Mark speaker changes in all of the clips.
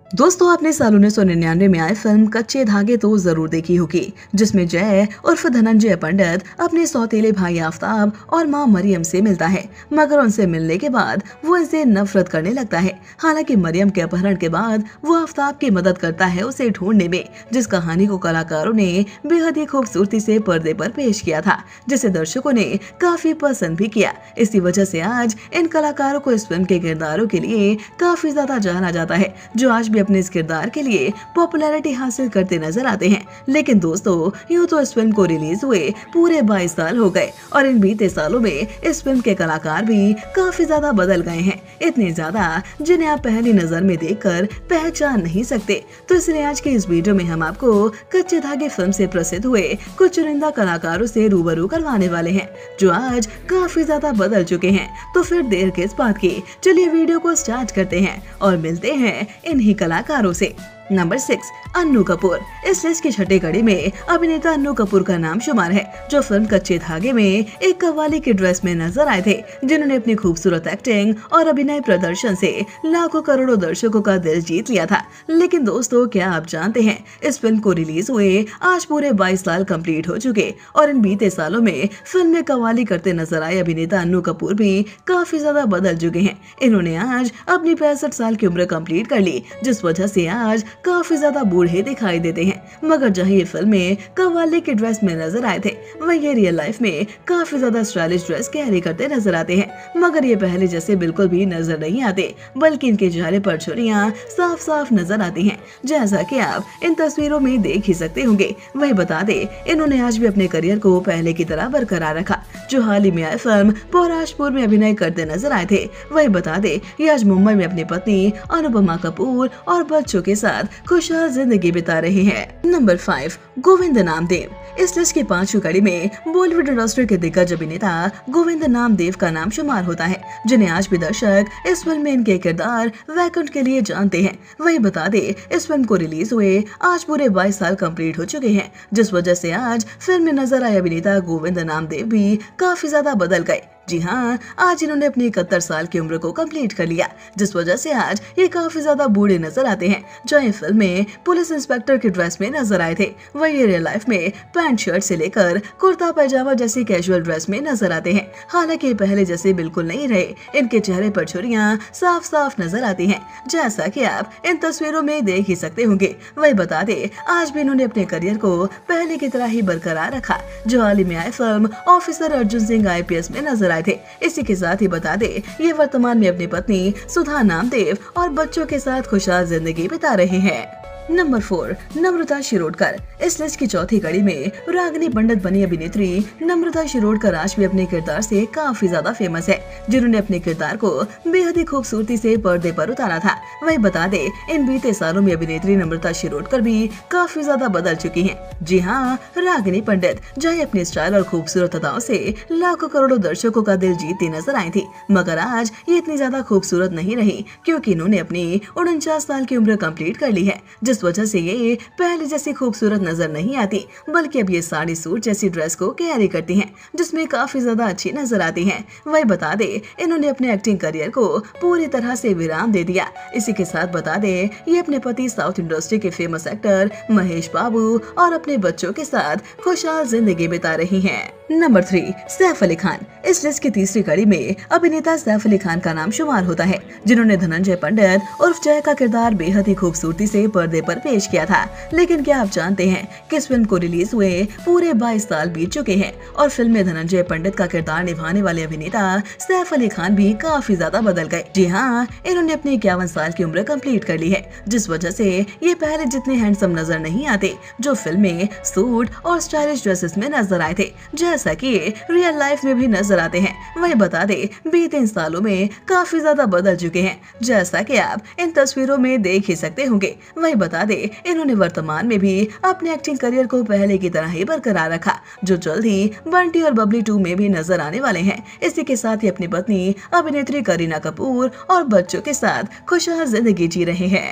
Speaker 1: दोस्तों, आपने साल 1999 में आई फिल्म कच्चे धागे तो जरूर देखी होगी, जिसमें जय उर्फ धनंजय पंडित अपने सौतेले भाई आफ्ताब और मां मरियम से मिलता है, मगर उनसे मिलने के बाद वो इनसे नफरत करने लगता है। हालांकि मरियम के अपहरण के बाद वो आफ्ताब की मदद करता है उसे ढूंढने में, जिस कहानी को कलाकारों ने बेहद ही खूबसूरती से पर्दे पर पेश किया था, जिसे दर्शकों ने काफी पसंद भी किया। इसी वजह से आज इन कलाकारों को इस फिल्म के किरदारों के लिए काफी ज्यादा जाना जाता है, जो आज अपने इस किरदार के लिए पॉपुलैरिटी हासिल करते नजर आते हैं। लेकिन दोस्तों, यूं तो इस फिल्म को रिलीज हुए पूरे 22 साल हो गए और इन बीते सालों में इस फिल्म के कलाकार भी काफी ज्यादा बदल गए हैं, इतने ज्यादा जिन्हें आप पहली नजर में देखकर पहचान नहीं सकते। तो इसलिए आज के इस वीडियो में हम आपको कच्चे धागे फिल्म से प्रसिद्ध हुए कुछ चुनिंदा कलाकारों से रूबरू करवाने वाले हैं, जो आज काफी ज्यादा बदल चुके हैं। तो फिर देर किस बात की, चलिए वीडियो को स्टार्ट करते हैं और मिलते हैं इन्हीं कलाकारों से। नंबर 6, अन्नू कपूर। इस लिस्ट की छठी कड़ी में अभिनेता अन्नू कपूर का नाम शुमार है, जो फिल्म कच्चे धागे में एक कव्वाली की ड्रेस में नजर आए थे, जिन्होंने अपनी खूबसूरत एक्टिंग और अभिनय प्रदर्शन से लाखों करोड़ों दर्शकों का दिल जीत लिया था। लेकिन दोस्तों, क्या आप जानते हैं, इस फिल्म को रिलीज हुए आज पूरे 22 साल कंप्लीट हो चुके और इन बीते सालों में फिल्म में कव्वाली करते नजर आए अभिनेता अन्नू कपूर भी काफी ज्यादा बदल चुके हैं। इन्होंने आज अपनी 65 साल की उम्र कंप्लीट कर ली, जिस वजह से आज काफी ज्यादा बूढ़े दिखाई देते हैं। मगर जहाँ ये फिल्म में कव्वाली की ड्रेस में नजर आए थे, वही ये रियल लाइफ में काफी ज्यादा स्टाइलिश ड्रेस कैरी करते नजर आते हैं। मगर ये पहले जैसे बिल्कुल भी नजर नहीं आते, बल्कि इनके चेहरे पर छुरियां साफ साफ नजर आती हैं, जैसा कि आप इन तस्वीरों में देख ही सकते होंगे। वही बता दे, इन्होंने आज भी अपने करियर को पहले की तरह बरकरार रखा, जो हाल ही में आई फिल्म पौराशपुर में अभिनय करते नजर आए थे। वही बता दे, ये आज मुंबई में अपनी पत्नी अनुपमा कपूर और बच्चों के साथ खुशहाल जिंदगी बिता रहे हैं। नंबर 5, गोविंद नामदेव। इस लिस्ट की 5वीं कड़ी में बॉलीवुड इंडस्ट्री के दिग्गज अभिनेता गोविंद नामदेव का नाम शुमार होता है, जिन्हें आज भी दर्शक इस फिल्म में इनके किरदार वैकुंठ के लिए जानते हैं। वही बता दे, इस फिल्म को रिलीज हुए आज पूरे 22 साल कंप्लीट हो चुके हैं, जिस वजह से आज फिल्म में नजर आए अभिनेता गोविंद नामदेव भी काफी ज्यादा बदल गए। जी हाँ, आज इन्होंने अपनी 71 साल की उम्र को कंप्लीट कर लिया, जिस वजह से आज ये काफी ज्यादा बूढ़े नजर आते हैं। जो ये फिल्म में पुलिस इंस्पेक्टर की ड्रेस में नजर आए थे, वही रियल लाइफ में पैंट शर्ट से लेकर कुर्ता पैजामा जैसी कैजुअल ड्रेस में नजर आते हैं। हालांकि पहले जैसे बिल्कुल नहीं रहे, इनके चेहरे पर छुरियां साफ साफ नजर आती हैं, जैसा कि आप इन तस्वीरों में देख ही सकते होंगे। वही बता दे, आज भी इन्होंने अपने करियर को पहले की तरह ही बरकरार रखा, जो हाल ही में आई film officer Arjun Singh IPS में नजर थे। इसी के साथ ही बता दे, ये वर्तमान में अपनी पत्नी सुधा नामदेव और बच्चों के साथ खुशहाल जिंदगी बिता रहे हैं। नंबर 4, नम्रता शिरोडकर। इस लिस्ट की चौथी कड़ी में रागिनी पंडित बनी अभिनेत्री नम्रता शिरोडकर आज भी अपने किरदार से काफी ज्यादा फेमस है, जिन्होंने अपने किरदार को बेहद ही खूबसूरती से पर्दे पर उतारा था। वही बता दे, इन बीते सालों में अभिनेत्री नम्रता शिरोडकर भी काफी ज्यादा बदल चुकी हैं। जी हाँ, रागिनी पंडित जहाँ अपने स्टाइल और खूबसूरत अदाओं से लाखों करोड़ों दर्शकों का दिल जीतती नजर आई थी, मगर आज ये इतनी ज्यादा खूबसूरत नहीं रही, क्योंकि इन्होंने अपनी 49 साल की उम्र कंप्लीट कर ली है, जिस वजह से ये पहले जैसी खूबसूरत नजर नहीं आती, बल्कि अब ये साड़ी सूट जैसी ड्रेस को कैरी करती हैं, जिसमें काफी ज्यादा अच्छी नजर आती हैं। वही बता दे, इन्होंने अपने एक्टिंग करियर को पूरी तरह से विराम दे दिया। इसी के साथ बता दे, ये अपने पति साउथ इंडस्ट्री के फेमस एक्टर महेश बाबू और अपने बच्चों के साथ खुशहाल जिंदगी बिता रही हैं। नंबर 3, सैफ अली खान। इस लिस्ट की तीसरी कड़ी में अभिनेता सैफ अली खान का नाम शुमार होता है, जिन्होंने धनंजय पंडित उर्फ जय का किरदार बेहद ही खूबसूरती से पर्दे पर पेश किया था। लेकिन क्या आप जानते हैं कि इस फिल्म को रिलीज हुए पूरे 22 साल बीत चुके हैं और फिल्म में धनंजय पंडित का किरदार निभाने वाले अभिनेता सैफ अली खान भी काफी ज्यादा बदल गए। जी हाँ, इन्होंने अपनी 51 साल की उम्र कंप्लीट कर ली है, जिस वजह से ये पहले जितने हैंडसम नजर नहीं आते, जो फिल्म में सूट और स्टाइलिश ड्रेसेस में नजर आए थे, जैसा कि रियल लाइफ में भी नजर आते हैं। वही बता दे, बीते इन सालों में काफी ज्यादा बदल चुके हैं, जैसा कि आप इन तस्वीरों में देख ही सकते होंगे। वही बता दे, इन्होंने वर्तमान में भी अपने एक्टिंग करियर को पहले की तरह ही बरकरार रखा, जो जल्द ही बंटी और बबली 2 में भी नजर आने वाले हैं। इसी के साथ ही अपनी पत्नी अभिनेत्री करीना कपूर और बच्चों के साथ खुशहाल जिंदगी जी रहे हैं।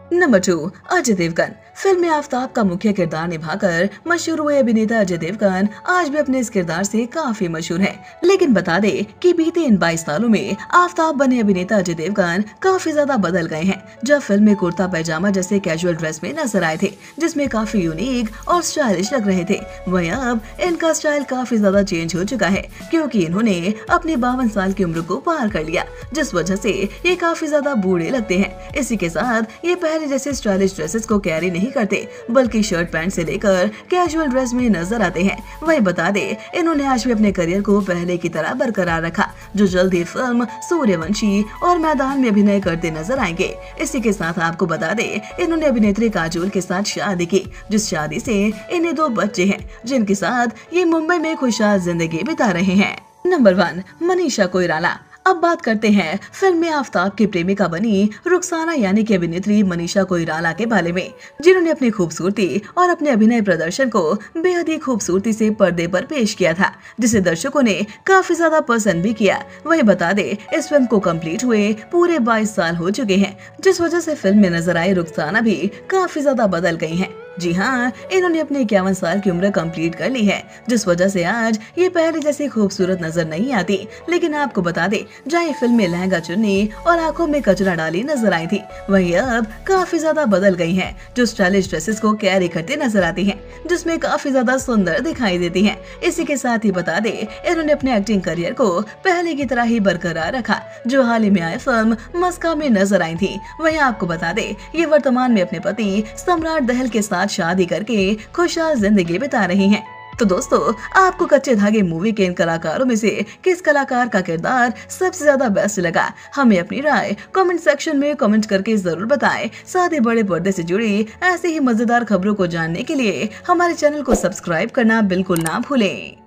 Speaker 1: नंबर 2, अजय देवगन। फिल्म में आफ्ताब का मुख्य किरदार निभाकर मशहूर हुए अभिनेता अजय देवगन आज भी अपने इस किरदार से काफी मशहूर हैं। लेकिन बता दे कि बीते इन 22 सालों में आफ्ताब बने अभिनेता अजय देवगन काफी ज्यादा बदल गए हैं। जब फिल्म में कुर्ता पैजामा जैसे कैजुअल ड्रेस में नजर आए थे, जिसमें काफी यूनिक और स्टाइलिश लग रहे थे, वहीं अब इनका स्टाइल काफी ज्यादा चेंज हो चुका है, क्योंकि इन्होंने अपने 52 साल की उम्र को पार कर लिया, जिस वजह से ये काफी ज्यादा बूढ़े लगते हैं। इसी के साथ ये पहले जैसे स्टाइलिश ड्रेसेस को कैरी नहीं करते, बल्कि शर्ट पैंट से लेकर कैजुअल ड्रेस में नजर आते हैं। वही बता दे, इन्होंने आज भी अपने करियर को पहले की तरह बरकरार रखा, जो जल्द ही फिल्म सूर्यवंशी और मैदान में अभिनय करते नजर आएंगे। इसी के साथ आपको बता दे, इन्होंने अभिनेत्री काजोल के साथ शादी की, जिस शादी से इन्हें 2 बच्चे हैं, जिनके साथ ये मुंबई में खुशहाल जिंदगी बिता रहे हैं। नंबर 1, मनीषा कोइराला। अब बात करते हैं फिल्म में आफ्ताब की प्रेमिका बनी रुखसाना यानी कि अभिनेत्री मनीषा कोइराला के बारे में, जिन्होंने अपनी खूबसूरती और अपने अभिनय प्रदर्शन को बेहद ही खूबसूरती से पर्दे पर पेश किया था, जिसे दर्शकों ने काफी ज्यादा पसंद भी किया। वही बता दे, इस फिल्म को कंप्लीट हुए पूरे 22 साल हो चुके हैं, जिस वजह से फिल्म में नजर आई रुखसाना भी काफी ज्यादा बदल गई हैं। जी हाँ, इन्होंने अपनी 51 साल की उम्र कंप्लीट कर ली है, जिस वजह से आज ये पहले जैसी खूबसूरत नजर नहीं आती। लेकिन आपको बता दे, जहाँ फिल्म में लहंगा चुन्नी और आंखों में कचरा डाली नजर आई थी, वही अब काफी ज्यादा बदल गई हैं, जो स्टाइलिश ड्रेसेस को कैरी करते नजर आती हैं, जिसमें काफी ज्यादा सुंदर दिखाई देती हैं। इसी के साथ ही बता दे, इन्होंने अपने एक्टिंग करियर को पहले की तरह ही बरकरार रखा, जो हाल ही में आई फिल्म मस्का में नजर आई थी। वही आपको बता दे, ये वर्तमान में अपने पति सम्राट दहल के साथ शादी करके खुशहाल जिंदगी बिता रही हैं। तो दोस्तों, आपको कच्चे धागे मूवी के इन कलाकारों में से किस कलाकार का किरदार सबसे ज्यादा बेस्ट लगा? हमें अपनी राय कमेंट सेक्शन में कमेंट करके जरूर बताएं। साथ ही बड़े पर्दे से जुड़ी ऐसी ही मजेदार खबरों को जानने के लिए हमारे चैनल को सब्सक्राइब करना बिल्कुल ना भूलें।